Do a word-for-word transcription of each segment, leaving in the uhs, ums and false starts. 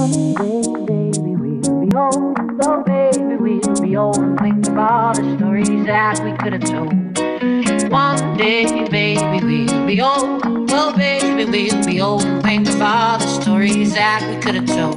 baby, we'll be old. Oh, baby, we'll be old and think of all the stories that we could have told. One day, baby, we'll be old. Oh, baby, we'll be old and think of all the stories that we could have told.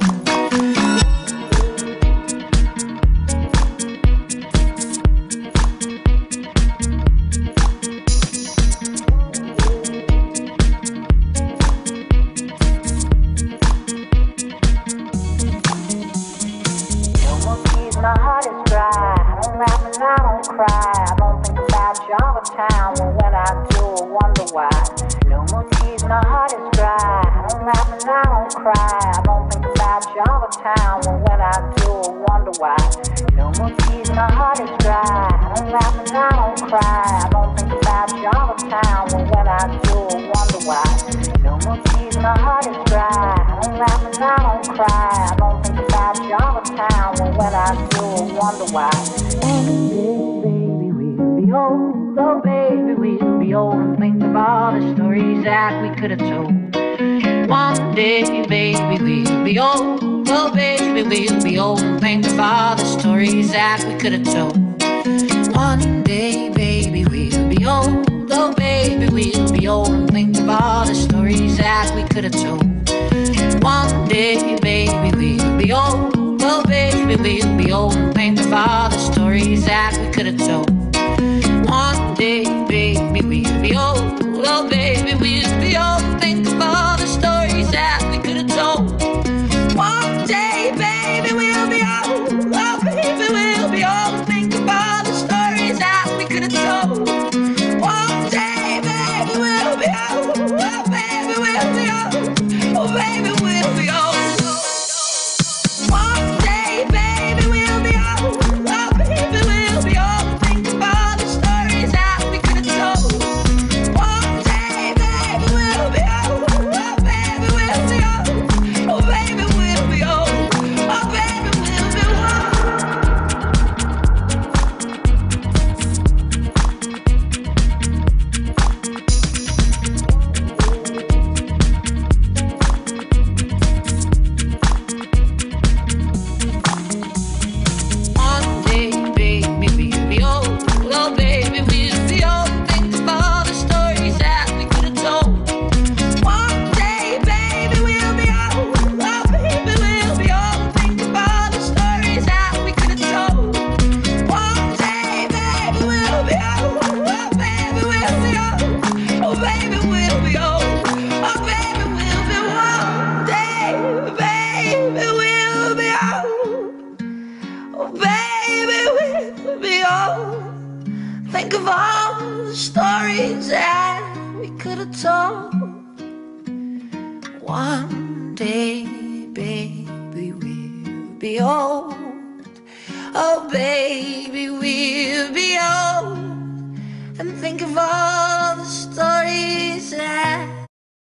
My heart is dry, I don't laugh and I don't cry. I don't think about Java Town, but when I do, I wonder why. No more tears, my heart is dry, I don't laugh and I don't cry. I don't think about Java Town, but when I do, I wonder why. No more tears, my heart is dry, I don't laugh and I don't cry. I don't think about Java Town, but when I do, I wonder why. No more tears, my heart is dry, I don't laugh and I don't cry. I don't think about Java Town, but when I do, I wonder why. One day, baby, we'll be old. Oh, baby, we'll be old and think of all the stories that we could have told. One day, baby, we'll be old. Oh, baby, we'll be old and think of all the stories that we could have told. One day, baby, we'll be old. Oh, baby, we'll be old and think of all the stories that we could have told. One day, baby, we'll be old. Oh, baby, we'll be old and think of all the stories that we could have told. One day, baby, we'll be old. Oh, baby, we'll be old and think of all the stories that we could have told. One day, baby, we'll be old. Oh, baby, we'll be old and think of all the stories that we could have told. One day, baby, we'll be old. Oh, baby, we'll be old. Oh, baby, we'll be old. One day, baby, we'll be old. Oh, baby, we'll be old. Think of all the stories that we could have told. One day, baby, we'll be old. Oh, baby, we'll be old. Oh, baby, we'll be old. Oh, baby, we'll be One day, baby, we'll be old. Oh, baby, we'll be old. Think of all the stories that we could have told. One day, baby, we'll be old. Oh, baby, we'll be old. Think of all the stories that we could have told. One day, baby, we'll be old. Oh, baby, we'll be old. Oh, baby, we'll be old. Oh, baby, we'll be one day, baby, we'll be old. Oh, baby, we'll be old. Think of all the stories that we could have told. One day, baby, we'll be old. Oh, baby, we'll be old. And think of all